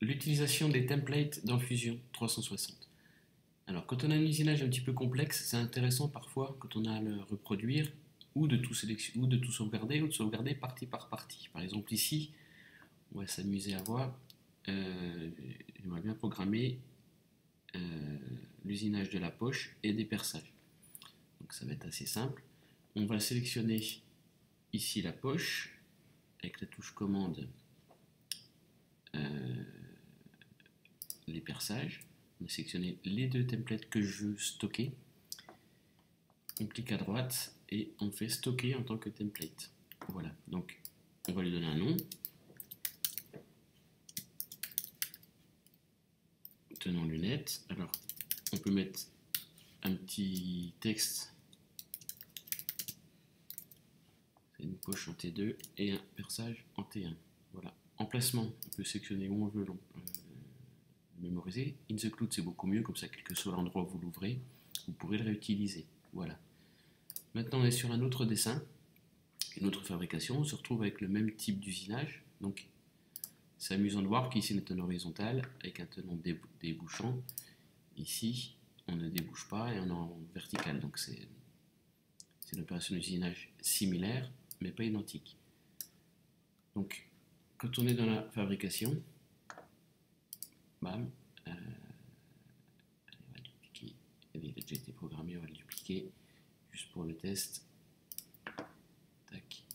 L'utilisation des templates dans Fusion 360. Alors, quand on a un usinage un petit peu complexe, c'est intéressant parfois, quand on a à le reproduire, ou de tout sauvegarder, ou de sauvegarder partie par partie. Par exemple, ici, on va s'amuser à voir, j'aimerais bien programmer l'usinage de la poche et des perçages. Donc, ça va être assez simple. On va sélectionner ici la poche, avec la touche commande, les perçages. On va sélectionner les deux templates que je veux stocker. On clique à droite et on fait stocker en tant que template. Voilà, donc on va lui donner un nom. Tenant lunettes. Alors, on peut mettre un petit texte. C'est une poche en T2 et un perçage en T1. Voilà. Emplacement, on peut sélectionner où on veut mémoriser. In the cloud, c'est beaucoup mieux, comme ça, quel que soit l'endroit où vous l'ouvrez, vous pourrez le réutiliser. Voilà. Maintenant, on est sur un autre dessin, une autre fabrication. On se retrouve avec le même type d'usinage. Donc, c'est amusant de voir qu'ici, on est en horizontal, avec un tenant débouchant. Ici, on ne débouche pas et on est en vertical. Donc, c'est une opération d'usinage similaire, mais pas identique. Donc, quand on est dans la fabrication, bam, on va dupliquer. Il a déjà été programmé, on va le dupliquer juste pour le test. Tac.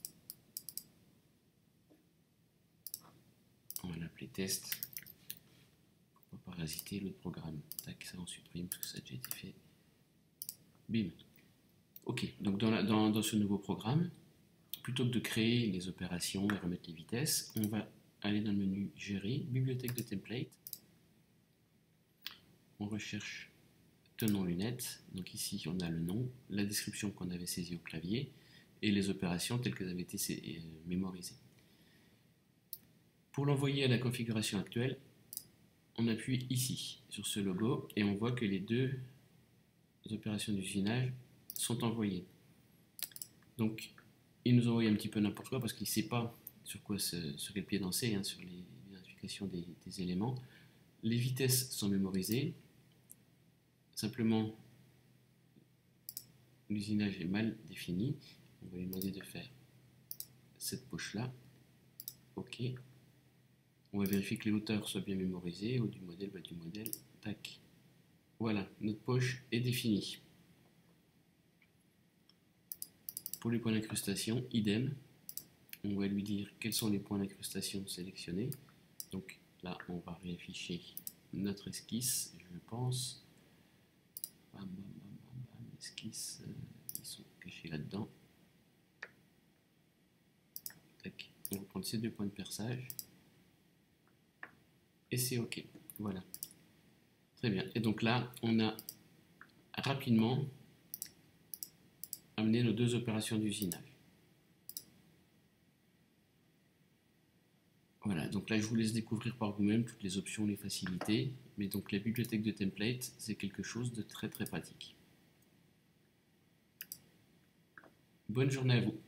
On va l'appeler test. Pour pas parasiter l'autre programme. Tac, ça on supprime parce que ça a déjà été fait. Bim. Ok, donc dans ce nouveau programme, plutôt que de créer les opérations et remettre les vitesses, on va aller dans le menu Gérer, Bibliothèque de template. On recherche tenant lunettes. Donc ici, on a le nom, la description qu'on avait saisie au clavier et les opérations telles qu'elles avaient été mémorisées. Pour l'envoyer à la configuration actuelle, on appuie ici sur ce logo et on voit que les deux opérations d'usinage sont envoyées. Donc, il nous envoie un petit peu n'importe quoi parce qu'il ne sait pas sur quel pied danser, hein, sur l'identification des éléments. Les vitesses sont mémorisées. Simplement, l'usinage est mal défini. On va lui demander de faire cette poche-là. OK. On va vérifier que les hauteurs soient bien mémorisées. Haut du modèle, bas du modèle. Tac. Voilà, notre poche est définie. Pour les points d'incrustation, idem. On va lui dire quels sont les points d'incrustation sélectionnés. Donc là, on va réafficher notre esquisse, je pense. Bam, bam, bam, bam, bam. Esquisse, ils sont cachés là-dedans. Tac. On va prendre ces deux points de perçage. Et c'est OK. Voilà. Très bien. Et donc là, on a rapidement amené nos deux opérations d'usinage. Voilà, donc là je vous laisse découvrir par vous-même toutes les options, les facilités, mais donc la bibliothèque de template, c'est quelque chose de très très pratique. Bonne journée à vous.